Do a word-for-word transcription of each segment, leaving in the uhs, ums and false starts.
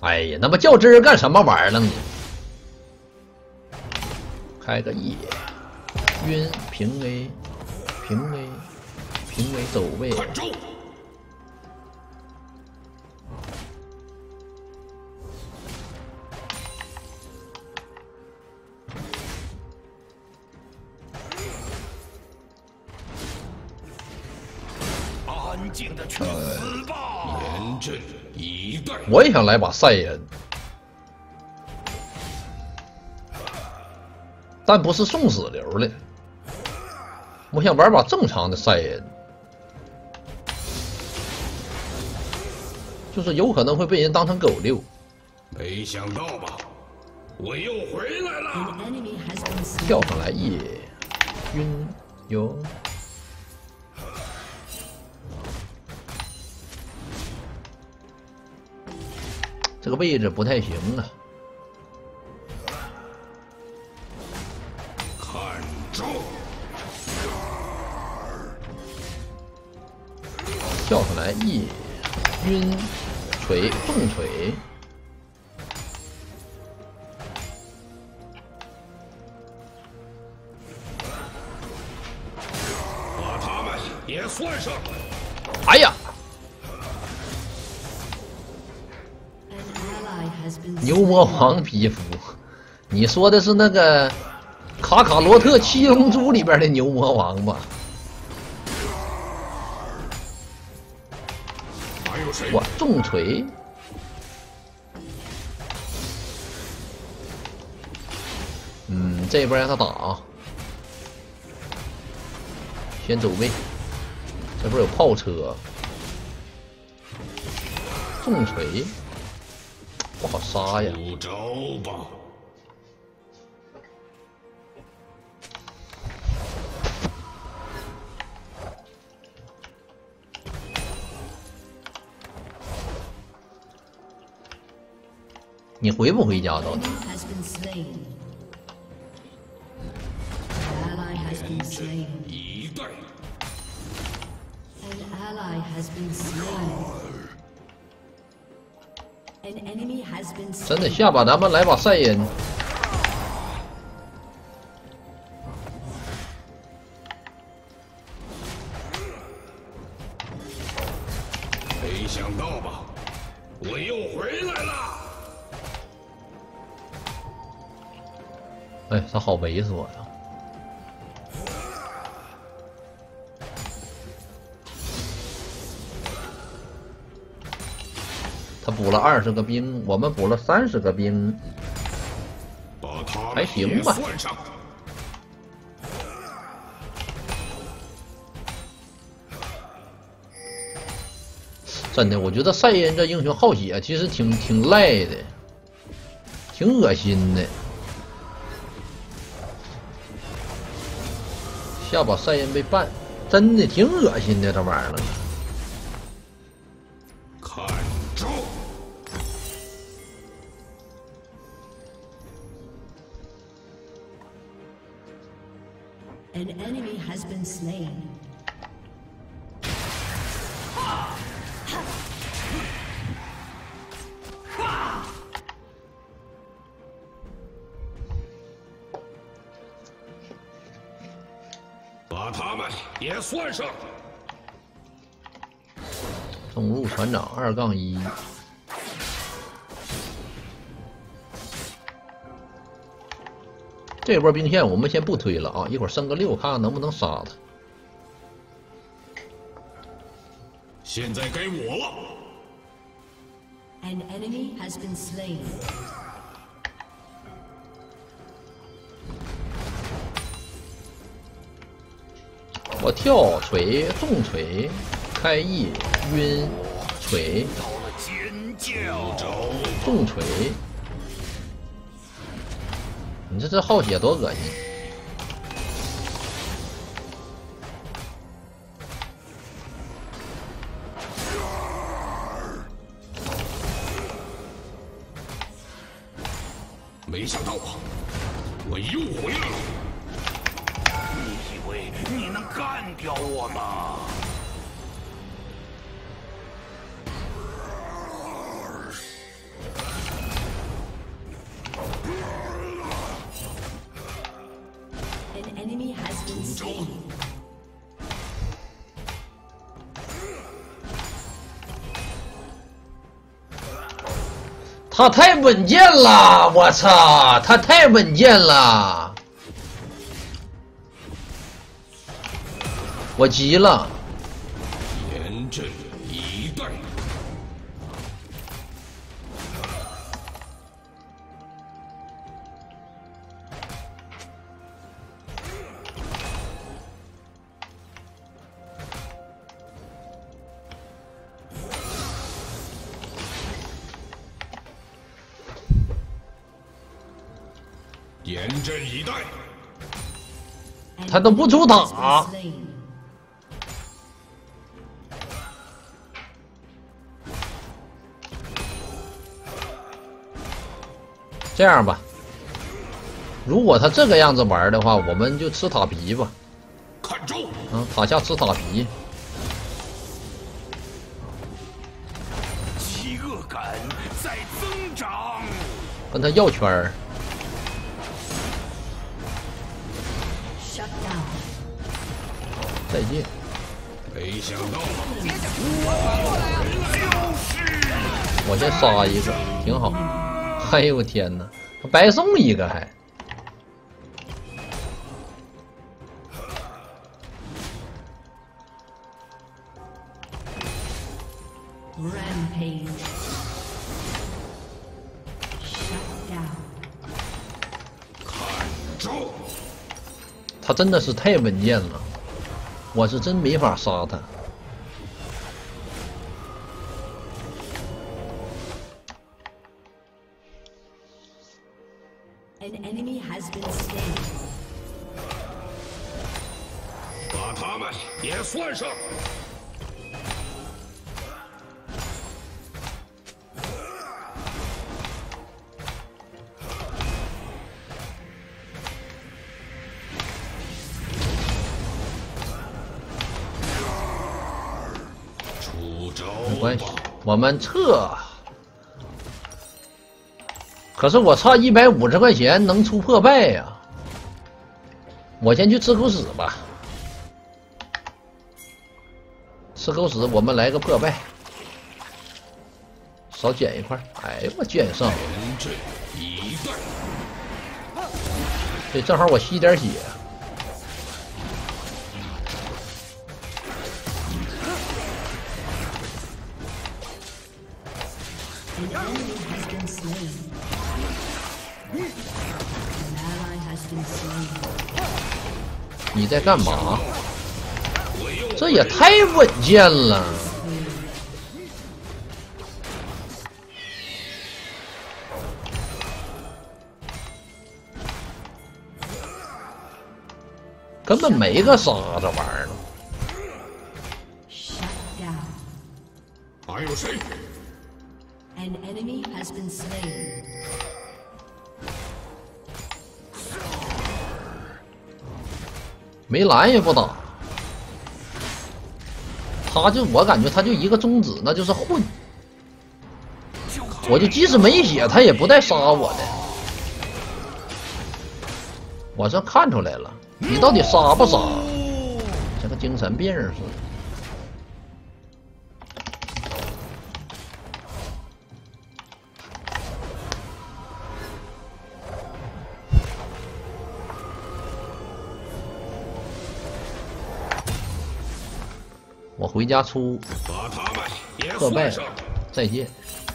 哎呀，那么较真儿干什么玩意儿呢你？开个 E， 晕平 A， 平 A， 平 A 走位。 安静的去死吧！严阵以待。 我也想来把赛恩，但不是送死流的。我想玩把正常的赛恩，就是有可能会被人当成狗遛。 没想到吧，我又回来了！ 跳上来也晕有。这个位置不太行啊！ 看招！ 跳上来一晕锤重锤， 把他们也算上。 哎呀！牛魔王皮肤，你说的是那个卡卡罗特七龙珠里边的牛魔王吧？哇，重锤！嗯，这边让他打啊，先走位。这边有炮车，重锤。不好杀呀！ 出招吧！ 你回不回家到底？ 一代。 真的下把咱们来把赛恩， 没想到吧，我又回来了！ 哎，他好猥琐呀！他补了二十个兵，我们补了三十个兵，还行吧。真的，我觉得赛恩这英雄耗血其实挺挺赖的，挺恶心的。下把赛恩被ban，真的挺恶心的这玩意儿。 看招！ An enemy has been slain. 把他们也算上。 中路船长二杠一。 这波兵线我们先不推了啊，一会儿升个六，看看能不能杀他。 现在该我了。 An enemy has been slain. 我跳锤重锤，开 E 晕锤，重锤。 你这这耗血多恶心！ 没想到吧，我又回来了！你以为你能干掉我吗？ 他太稳健了，我操，他太稳健了，我急了。 严阵以待。严阵以待。 他都不出塔。这样吧，如果他这个样子玩的话，我们就吃塔皮吧。 看招！ 啊，塔下吃塔皮。 饥饿感在增长。 跟他要圈儿。 再见。 没想到， 我先杀一个，挺好。哎呦我天哪，白送一个还。 Rampage. Shut down. 看招！ 他真的是太稳健了。 我是真没法杀他。 An enemy has been slain. 把他们也算上。 没关系，我们撤。可是我差一百五十块钱能出破败呀、啊！我先去吃狗屎吧。吃狗屎，我们来个破败，少捡一块。哎，我捡上了。对，正好我吸点血。 An enemy has been slain. An ally has been slain. 你在干嘛？这也太稳健了！根本没个杀这玩意儿。 Shut down. 还有谁？ An enemy has been slain. 没蓝也不打，他就我感觉他就一个宗旨，那就是混。我就即使没血，他也不带杀我的。我这看出来了，你到底杀不杀？像个精神病似的。 我回家出破败，再见。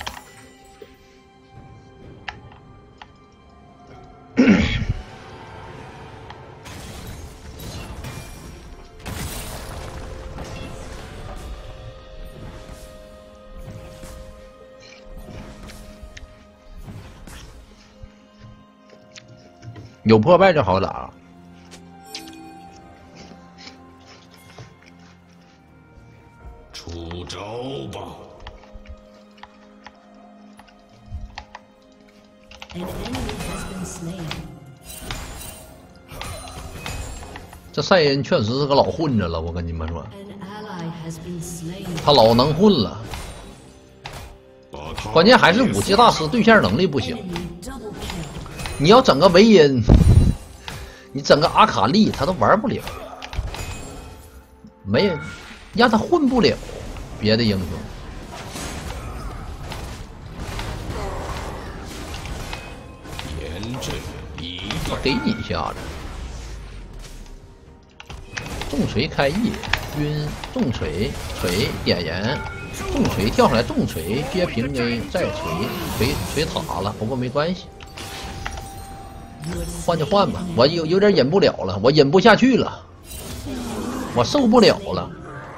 有破败就好打。 出招吧！ An enemy has been slain. 这赛恩确实是个老混子了，我跟你们说， An ally has been slain. 他老能混了。关键还是武器大师对线能力不行。 Enemy double kill. 你要整个维恩，你整个阿卡丽，他都玩不了，没让他混不了别的英雄。 阵一我给你一下子。重锤开 E， 晕重锤锤点燃，重锤跳上来重锤接平 A 再锤锤锤塔了，不过没关系，换就换吧，我有有点忍不了了，我忍不下去了，我受不了了。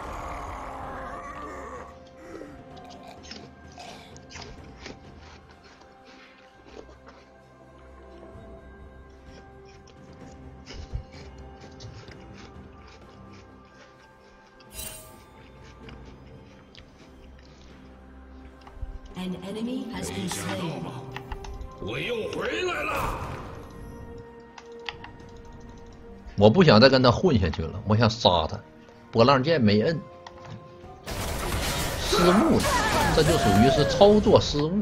An enemy has been 想到 slain. 吗？我又回来了。 我不想再跟他混下去了，我想杀他。波浪键没摁，失误了，这就属于是操作失误。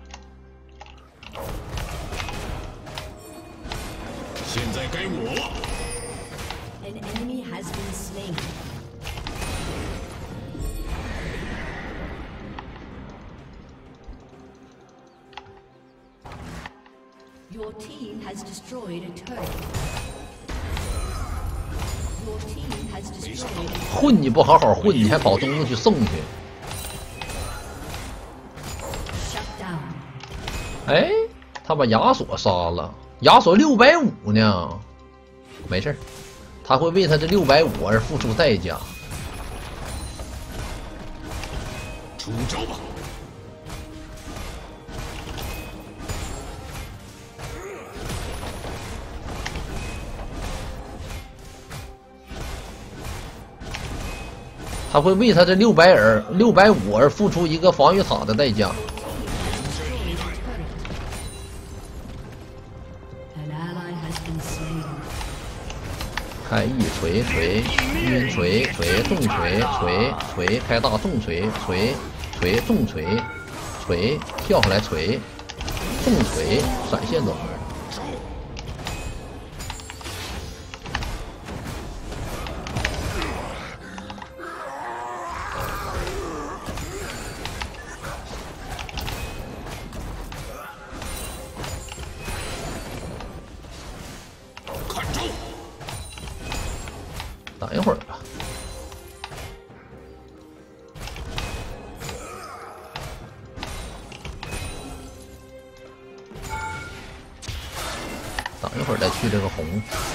现在该我了。 An enemy has been slain. Your team has destroyed a turret. Your team has destroyed a 混你不好好混，你还跑东东去送去？ shut down. 哎，他把亚索杀了，亚索六百五呢，没事儿，他会为他这六百五而付出代价。 出招吧！ 他会为他这六百而六百五而付出一个防御塔的代价。 An ally has been slain. 开 E 锤锤晕锤锤重锤锤锤开大重锤锤锤重锤锤跳下来锤重锤闪现走门。 看招！ 等一会儿吧。等一会儿再去这个红。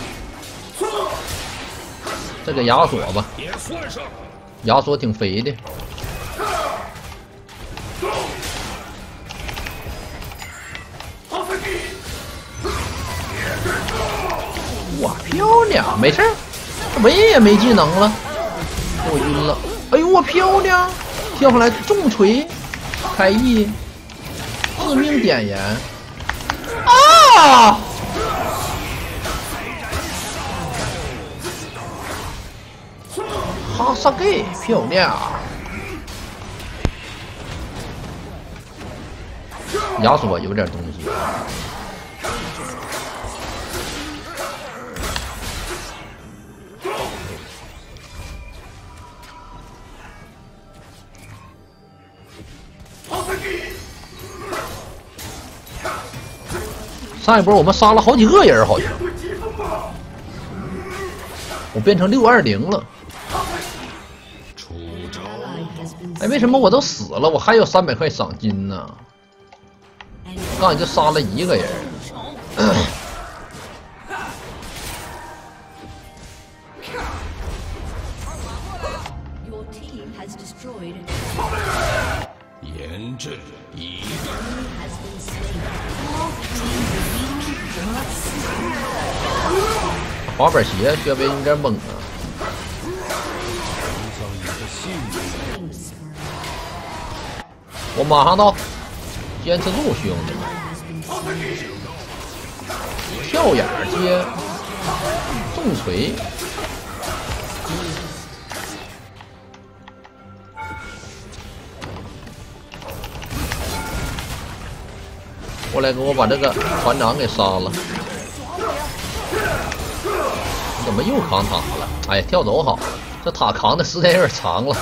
这个亚索吧， 也算上。 亚索挺肥的。哇，漂亮，没事儿，我也没技能了，给我晕了。哎呦，我漂亮，跳上来重锤，开 E， 致命点燃，啊！哈萨给漂亮，亚索有点东西。 上一波我们杀了好几个人，好像我变成六二零了。 出招！ Ally has been 哎，为什么我都死了，我还有三百块赏金呢？ slain. 刚才就杀了一个人。 Your team has destroyed a turret. 严阵以待。 Enemy has been slain. 滑板鞋薛微有点猛啊！ Killing spree. 我马上到，坚持住，兄弟们！ Has been slain. 跳眼接重锤，过来给我把这个船长给杀了！你怎么又扛塔了？哎，跳走好了，这塔扛的时间有点长了。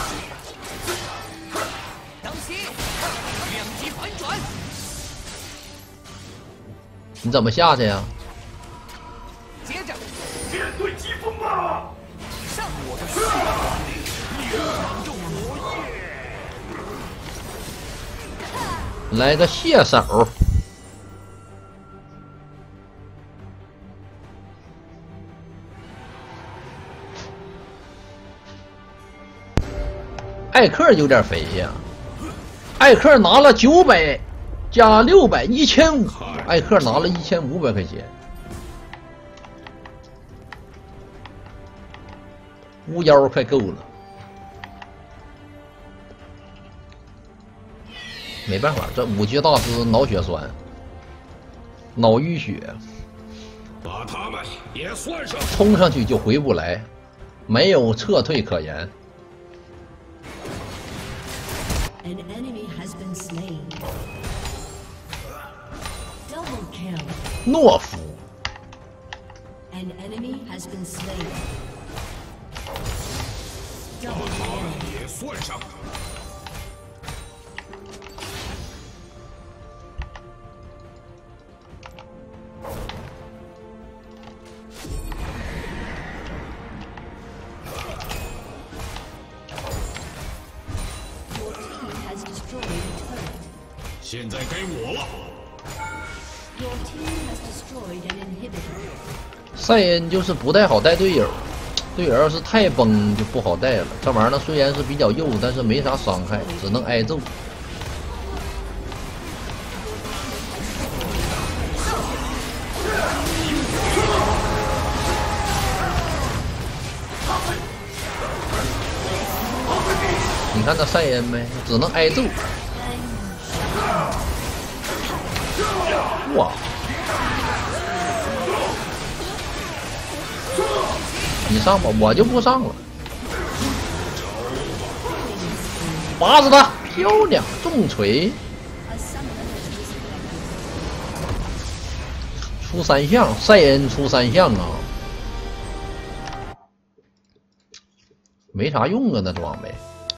你怎么下去呀？ 接着面对疾风吧！ 上我的血管里，宇宙魔血。 来个蟹手。艾克有点肥呀，艾克拿了九百加六百，一千五。艾克拿了一千五百块钱，巫妖快够了。没办法，这五级大师脑血栓，脑淤血， 把他们也算上。 冲上去就回不来，没有撤退可言。 An enemy has been slain. Double kill. 懦夫， An enemy has been slain. 把 Double 他们 kill. 也算上。 Has destroyed a turret. 现在该我了。 Your team has destroyed an inhibitor. 赛恩就是不太好带队友，队友要是太崩就不好带了。这玩意儿呢虽然是比较幼，但是没啥伤害，只能挨揍。你看这赛恩没，只能挨揍。哇！你上吧，我就不上了。拔死他，漂亮，重锤， A summoner has disconnected. 出三项，赛恩出三项啊，没啥用啊，那装备。